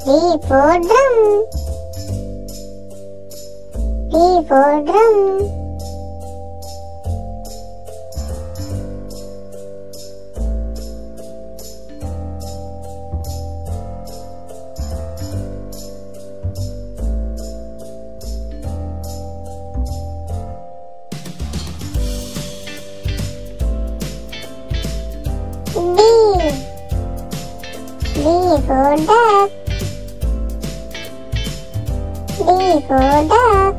D for drum. D for drum. D for duck. D for duck.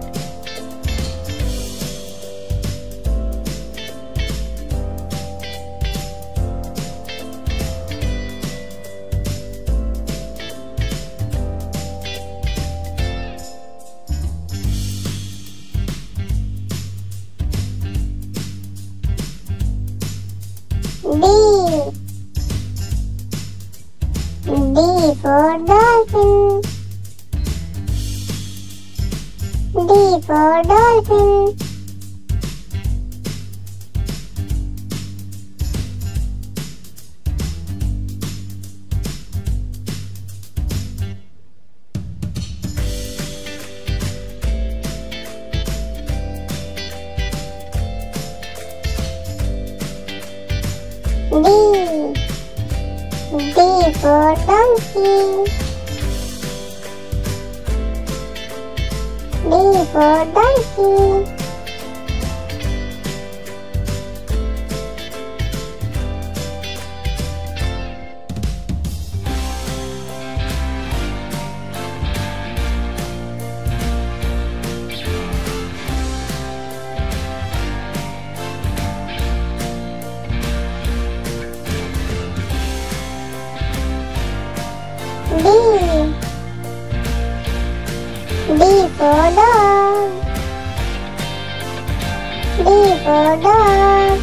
D for dolphin. D for dolphin. D for donkey. D for donkey. D for dog. D for dog.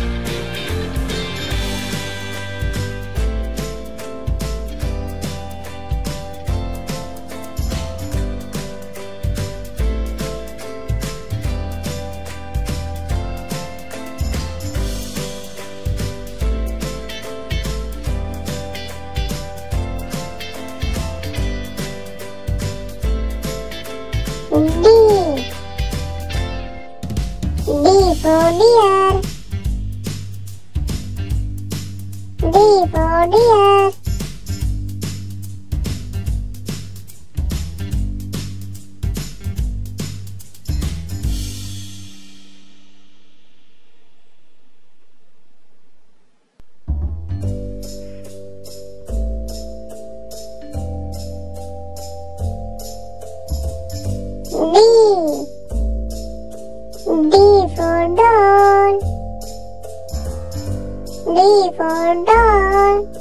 D for deer. D for deer. D for doll. D for doll.